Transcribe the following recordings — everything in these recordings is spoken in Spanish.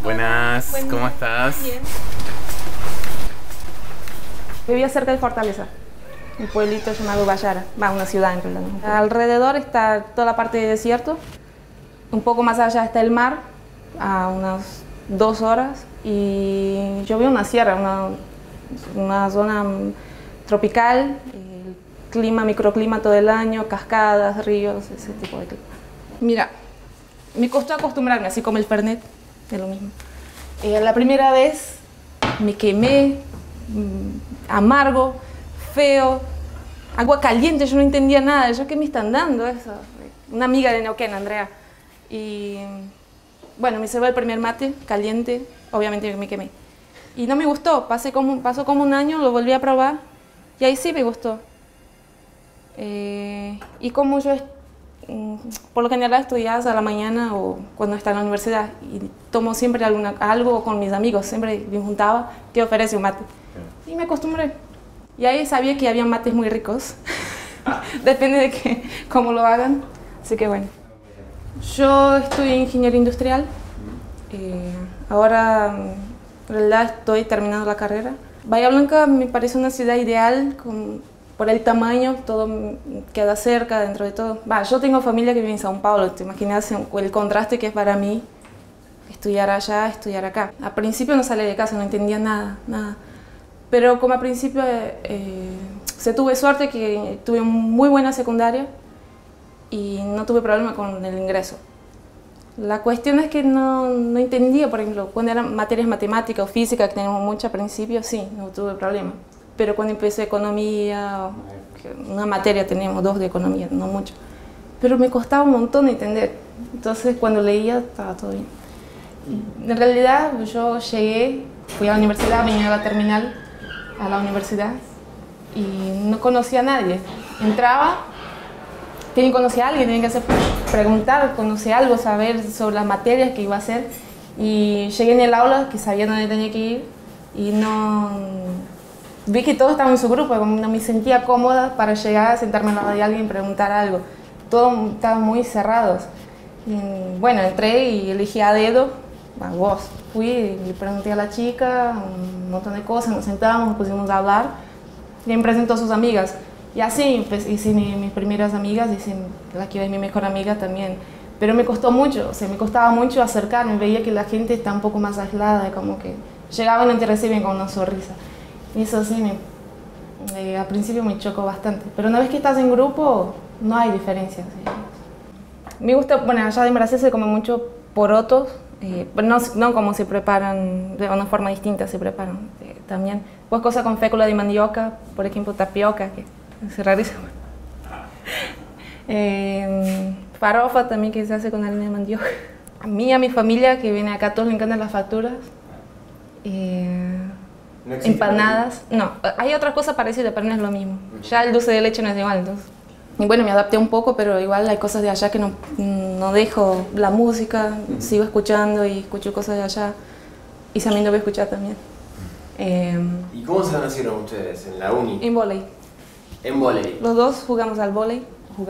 Buenas, Buen ¿cómo día. estás? Bien. Vivía cerca de Fortaleza, un pueblito llamado Bayara, una ciudad en realidad. Alrededor está toda la parte de desierto, un poco más allá está el mar, a unas 2 horas, y yo vivo en una sierra, una zona tropical, el clima, microclima todo el año, cascadas, ríos, ese tipo de clima. Mira, me costó acostumbrarme, así como el Fernet, es lo mismo. La primera vez me quemé, amargo, feo, agua caliente, yo no entendía nada. ¿Yo qué me están dando eso? Una amiga de Neuquén, Andrea. Y bueno, me sirvió el primer mate caliente, obviamente me quemé. Y no me gustó, pasó como un año, lo volví a probar y ahí sí me gustó. Y como yo por lo general estudias a la mañana o cuando está en la universidad y tomo siempre algo con mis amigos, siempre me juntaba, te ofrece un mate. Y me acostumbré. Y ahí sabía que había mates muy ricos, depende de cómo lo hagan, así que bueno. Yo estudio ingeniería industrial, ahora en realidad estoy terminando la carrera. Bahía Blanca me parece una ciudad ideal, por el tamaño, todo queda cerca dentro de todo. Yo tengo familia que vive en São Paulo, te imaginas el contraste que es para mí estudiar allá, estudiar acá. Al principio no salí de casa, no entendía nada. Pero como al principio tuve suerte que tuve muy buena secundaria y no tuve problema con el ingreso. La cuestión es que no entendía, por ejemplo, cuando eran materias matemáticas o física, que teníamos mucho al principio, sí, no tuve problema. Pero cuando empecé economía, una materia teníamos 2 de economía, no mucho. Pero me costaba un montón de entender. Entonces cuando leía estaba todo bien. En realidad yo llegué, fui a la universidad, venía a la terminal, a la universidad, y no conocía a nadie. Entraba, tenía que conocer a alguien, tenía que hacer preguntar, conocer algo, saber sobre las materias que iba a hacer. Y llegué en el aula, que sabía dónde tenía que ir, y vi que todos estaban en su grupo, no me sentía cómoda para llegar a sentarme al lado de alguien y preguntar algo. Todos estaban muy cerrados. Y, bueno, entré y elegí a dedo, vos. Fui y le pregunté a la chica un montón de cosas, nos sentamos, nos pusimos a hablar. Y me presentó a sus amigas. Y así hice mis primeras amigas, hice la que hoy es mi mejor amiga también. Pero me costó mucho, me costaba mucho acercarme, veía que la gente está un poco más aislada, como que llegaban y te reciben con una sonrisa. Y eso sí, al principio me chocó bastante. Pero una vez que estás en grupo, no hay diferencia. ¿Sí? Me gusta, bueno, allá en Brasil se come mucho porotos, pero no como se preparan, de una forma distinta se preparan también. Pues cosas con fécula de mandioca, por ejemplo tapioca, que es rarísimo. Farofa también, que se hace con harina de mandioca. A mí, a mi familia que viene acá, a todos les encantan las facturas. ¿No empanadas? No, hay otras cosas parecidas, pero no es lo mismo. Ya el dulce de leche no es igual, entonces. Y bueno, me adapté un poco, pero igual hay cosas de allá que no dejo. La música, sigo escuchando y escucho cosas de allá. Y también lo voy a escuchar también. ¿Y cómo se conocieron ustedes? ¿En la uni? En vóley. ¿En vóley? Los dos jugábamos al vóley,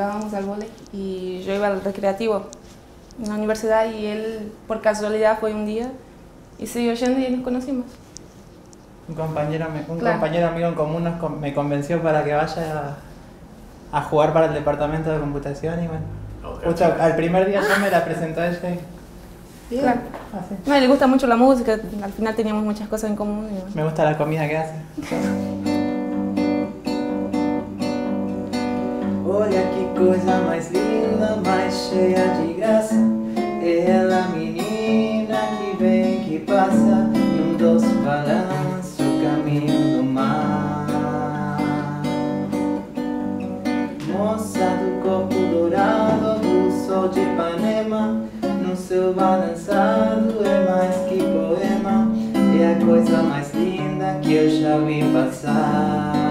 y yo iba al recreativo en la universidad y él por casualidad fue un día y siguió yendo y nos conocimos. Un compañero amigo en común me convenció para que vaya a jugar para el departamento de computación y bueno, justo al primer día yo me la presentó a ella y bien, Claro. así. No, le gusta mucho la música, al final teníamos muchas cosas en común. Y bueno. Me gusta la comida que hace. Olha que coisa mais linda, mais cheia de graça. É ela, menina que vem, que passa em doce balanço, caminho do mar. Moça do corpo dourado, do sol de Ipanema, no seu balançado é mais que poema. É a coisa mais linda que eu já vi passar.